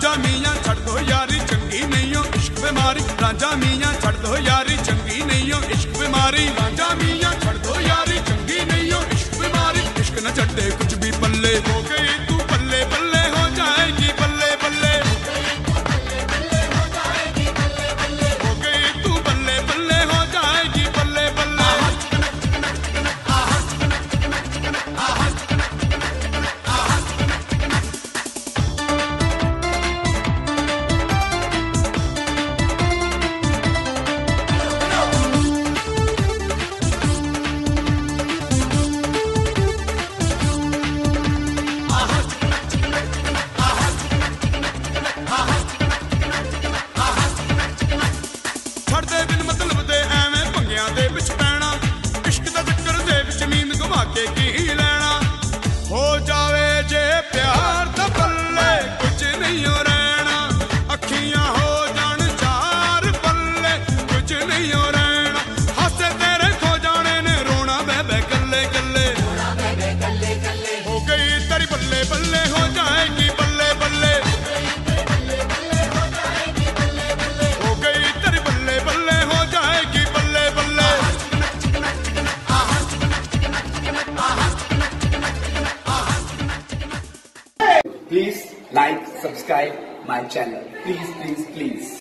रांझा मियां छड़ दो यारी चंगी नहीं हो इश्क बीमारी रांझा मियां छड़ दो यारी चंगी नहीं हो इश्क बीमारी रांझा मियां छड़ दो यारी चंगी नहीं हो इश्क बीमारी इश्क न छड़े कुछ भी पल्ले हो गई तू बल्ले बल्ले हो जाएगी बल्ले बल्ले हो गई तू बल्ले बल्ले हो जाएगी बल्ले बल्ले। छड़दे बिन मतलब दे एवें पंगियां दे विच पैना इश्क दा चक्कर दे विच नींद घुमा के की लेना हो जावे जे प्यार दा पल्ले कुछ नहीं हो रहना अखियां हो जान चार पल्ले कुछ नहीं हो रहना हासे तेरे खो जाने ने रोना बे गल्ले गल्ले हो गई तेरी बल्ले बल्ले हो जाएगी बल्ले बल्ले हो गई तेरी बल्ले बल्ले हो जाएगी बल्ले बल्ले। Please like, subscribe my channel. Please, please, please.